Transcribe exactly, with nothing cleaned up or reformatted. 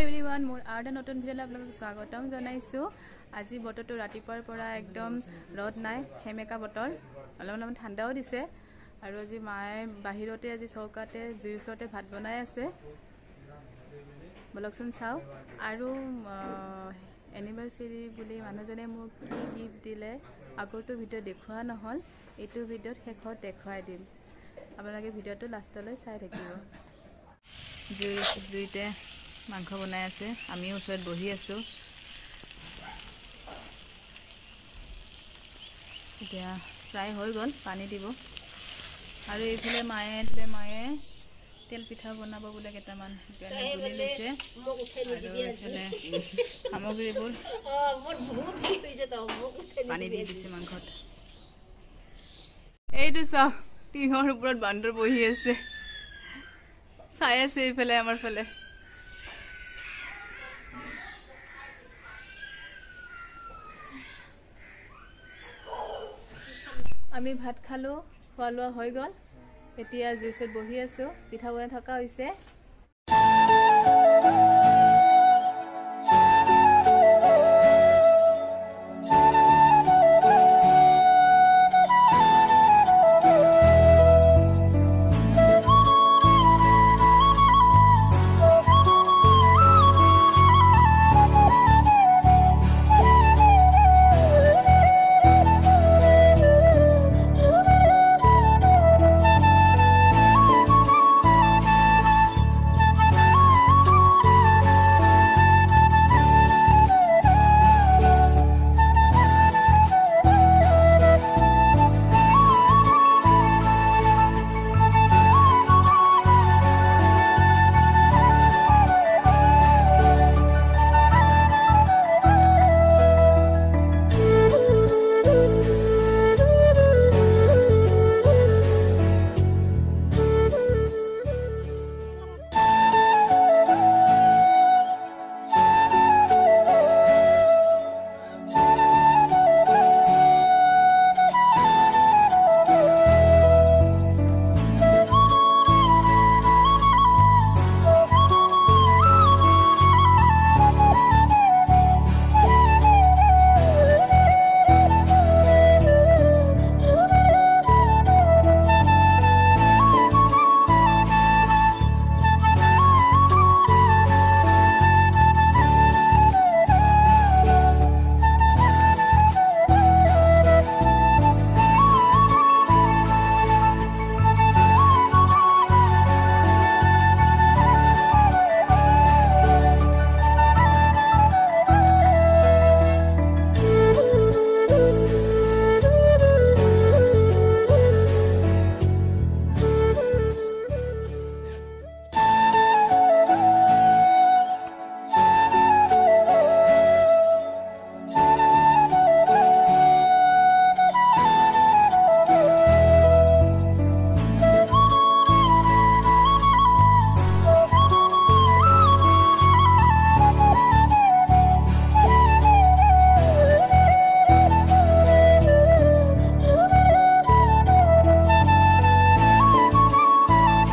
Everyone মোৰ আৰু এটা নতুন ভিডিঅ'লৈ আপোনালোকক স্বাগতম জনাইছো। আজি বতৰটো ৰাতিপুৱাৰ পৰা একদম ৰদ নাই, হেমেকা বতৰ, অলপ অলপ ঠাণ্ডাও দিছে। আৰু আজি মায়ে বাহিৰতে আজি চৌকাতে জুইৰ ওচৰতে ভাত বনাই আছে। বলকচোন চাও। আৰু এনিভাৰ্চাৰী বুলি মানুহজনে মোক কি গিফ্ট দিলে আগৰটো ভিডিঅ' দেখুওৱা নহ'ল, এইটো ভিডিঅ'ত শেষত দেখুৱাই দিম। আপোনালোকে ভিডিঅ'টো লাষ্টলৈ চাই থাকিব। জুই জুইতে মাংস বনাই আছে, আমিও ওচৰত বহি আছো। এতিয়া প্ৰায় হৈ গ'ল, পানী দিব। আৰু এইফালে মায়ে দিলে মায়ে তেল পিঠা বনাব বোলে কেইটামান, গুলি লৈছে। আৰু এইফালে সামগ্ৰীবোৰ পানী দি দিছে মাংসত। এইটো চাওক, টিঙৰ ওপৰত বান্দৰ বহি আছে, চাই আছে এইফালে আমাৰ ফালে। আমি ভাত খালো, খোৱা লোৱা হৈ গ'ল। এতিয়া জুইচত বহি আছো, পিঠা বনাই থকা হৈছে।